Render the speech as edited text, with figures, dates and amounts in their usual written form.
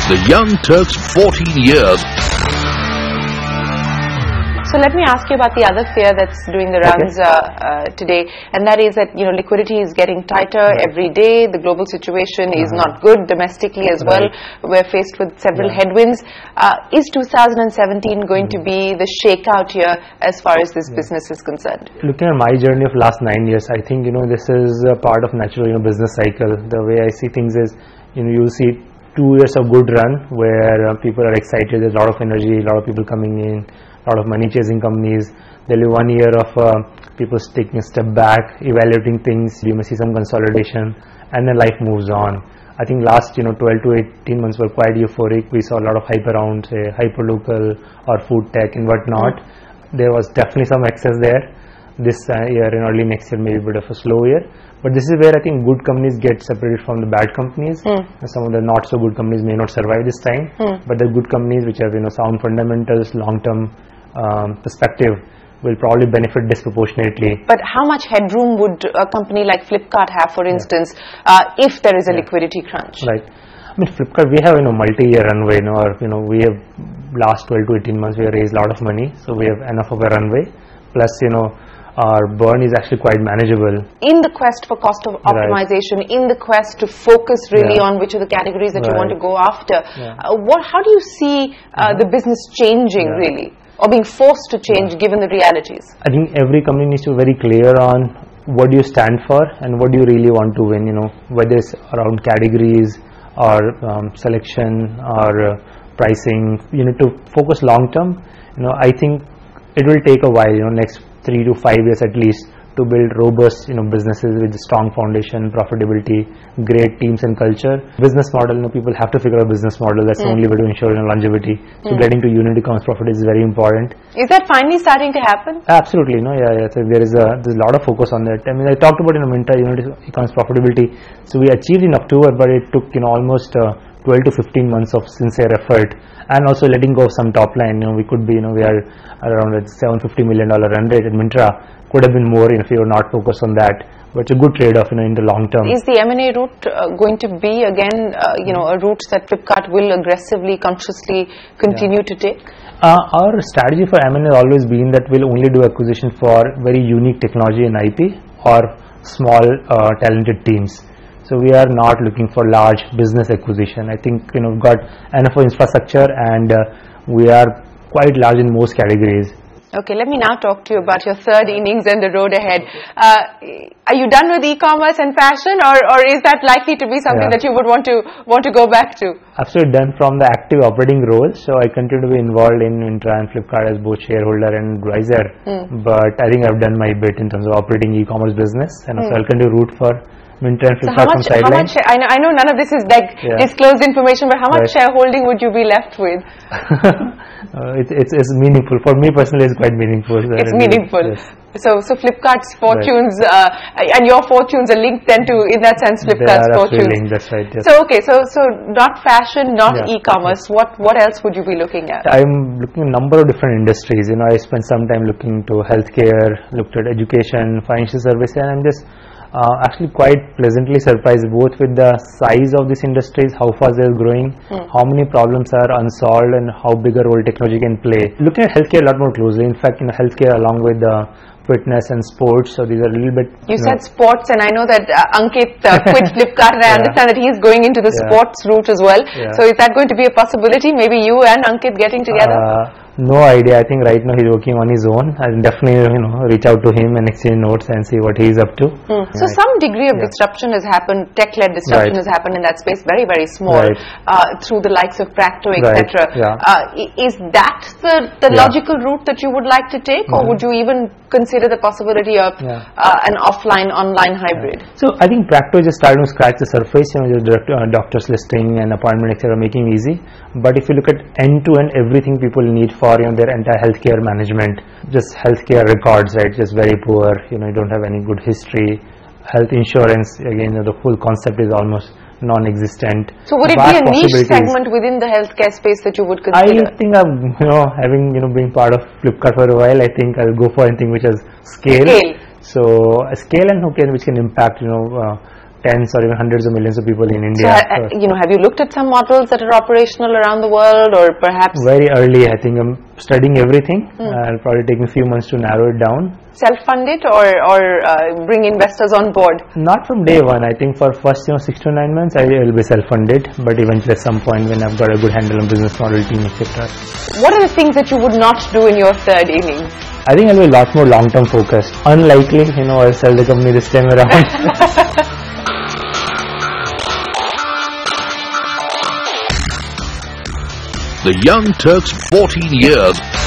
The young Turks, 14 years. So let me ask you about the other fear that's doing the rounds today, and that is that liquidity is getting tighter every day. The global situation is not good domestically as well. We're faced with several headwinds. Is 2017 going to be the shakeout year as far as this business is concerned? Looking at my journey of last 9 years, I think this is a part of natural business cycle. The way I see things is you'll see 2 years of good run where people are excited. There's a lot of energy, a lot of people coming in, a lot of money chasing companies. There'll be 1 year of people taking a step back, evaluating things. You may see some consolidation, and then life moves on. I think last 12 to 18 months were quite euphoric. We saw a lot of hype around, say, hyperlocal or food tech and whatnot. There was definitely some excess there. This year and early next year may be a bit of a slow year. But this is where I think good companies get separated from the bad companies. Some of the not so good companies may not survive this time, but the good companies which have sound fundamentals, long-term perspective will probably benefit disproportionately. But how much headroom would a company like Flipkart have, for instance, if there is a liquidity crunch? Right. I mean, Flipkart, we have multi-year runway. We have last 12 to 18 months we have raised a lot of money, so we have enough of a runway. Plus, our burn is actually quite manageable. In the quest for cost of optimization, in the quest to focus really on which of the categories that you want to go after, how do you see the business changing really, or being forced to change given the realities? I think every company needs to be very clear on what do you stand for and what do you really want to win, whether it's around categories or selection or pricing. You need to focus long term. I think it will take a while, next 3 to 5 years at least, to build robust businesses with a strong foundation, profitability, great teams and culture. Business model, people have to figure out a business model. That's the only way to ensure longevity. So getting to unit economics profit is very important. Is that finally starting to happen? Absolutely. So there's a lot of focus on that. I mean, I talked about Mintra unit economics profitability. So we achieved in October, but it took almost 12 to 15 months of sincere effort, and also letting go of some top line. We could be, we are around a $750 million run rate at Mintra. Could have been more if you were not focused on that. But it's a good trade-off, in the long term. Is the M&A route going to be again, a route that Flipkart will aggressively, consciously continue to take? Our strategy for M&A has always been that we'll only do acquisition for very unique technology and IP or small talented teams. So we are not looking for large business acquisition. I think we've got enough infrastructure and we are quite large in most categories. Okay, let me now talk to you about your third innings and the road ahead. Are you done with e-commerce and fashion, or is that likely to be something that you would want to go back to? Absolutely done from the active operating role. So I continue to be involved in Mintra and Flipkart as both shareholder and advisor. But I think I've done my bit in terms of operating e-commerce business, and also I'll continue to root for Mintra and Flipkart from sidelines. I know none of this is disclosed information, but how much shareholding would you be left with? It's meaningful. For me personally, it's quite meaningful. It's meaningful. Yes. So Flipkart's fortunes and your fortunes are linked then to, in that sense, Flipkart's fortunes. Linked, that's right. Yes. So okay, so not fashion, not e-commerce. What else would you be looking at? I'm looking at a number of different industries. I spent some time looking to healthcare, looked at education, financial services, and I'm just actually quite pleasantly surprised both with the size of these industries, how fast they're growing, how many problems are unsolved, and how big a role technology can play. Looking at healthcare a lot more closely. In fact, healthcare along with fitness and sports, so these are a little bit... You said sports, and I know that Ankit quit Flipkart, and I understand that he's going into the sports route as well. So is that going to be a possibility? Maybe you and Ankit getting together? No idea. I think right now he's working on his own. I'll definitely reach out to him and exchange notes and see what he's up to. So some degree of disruption has happened, tech-led disruption has happened in that space, very, very small, through the likes of Practo, etc. Is that the logical route that you would like to take, or would you even consider the possibility of an offline-online hybrid? So I think Practo just started to scratch the surface. Just doctors listing and appointment, etc., making easy. But if you look at end-to-end everything people need for their entire healthcare management, just healthcare records, right? Just very poor. You don't have any good history. Health insurance, again, the whole concept is almost non-existent. So would it be a niche segment within the healthcare space that you would consider? I think having been part of Flipkart for a while, I think I'll go for anything which has scale. So scale and which can impact tens or even hundreds of millions of people in So, India. have you looked at some models that are operational around the world, or perhaps Very early, I think I'm studying everything. It'll probably take me a few months to narrow it down. self-fund it, or bring investors on board? Not from day one. I think for first 6 to 9 months I will be self-funded, but eventually at some point when I've got a good handle on business model, team, etc. What are the things that you would not do in your third innings? I think I'll be a lot more long-term focused. Unlikely, I'll sell the company this time around. The Young Turks' 14 years